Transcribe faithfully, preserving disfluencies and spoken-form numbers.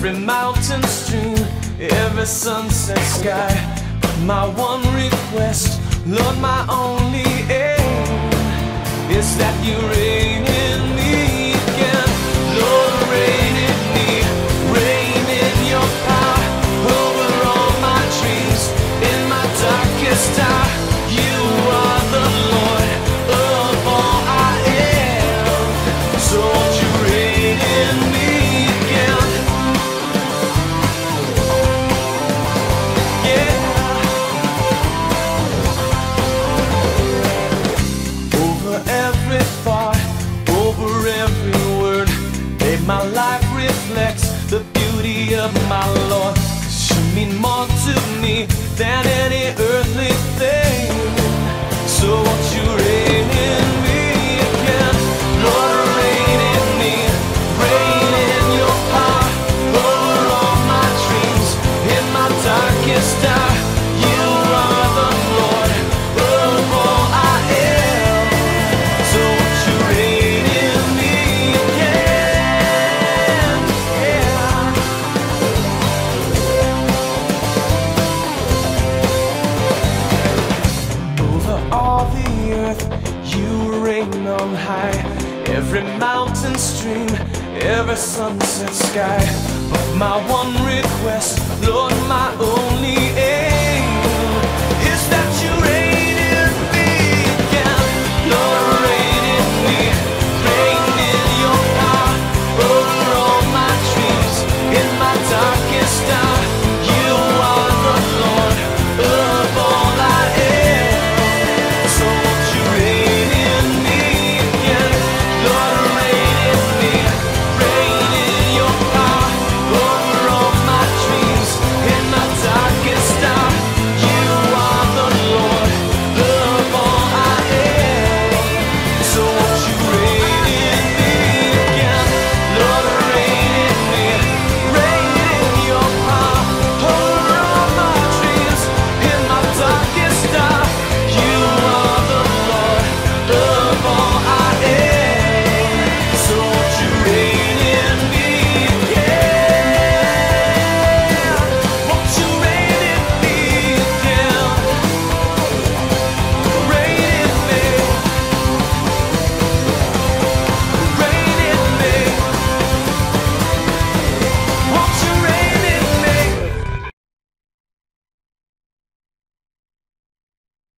every mountain stream, every sunset sky. But my one request, Lord, my only aim is that you reign in me again. Lord, reign in me, reign in your power over all my dreams. In my darkest hour, you are the Lord of all I am. So won't you reign in me again? Yeah. Over every thought, over every word, may my life reflects the beauty of my Lord. 'Cause you mean more to me than any earthly thing. So won't you reign in me again? Lord, reign in me, reign in your power over all my dreams. In my darkest hour, you are the Lord of all I am. So won't you reign in me again? Yeah. Over all the earth, you reign on high. Every mountain stream, every sunset sky. But my one request, Lord, my only aim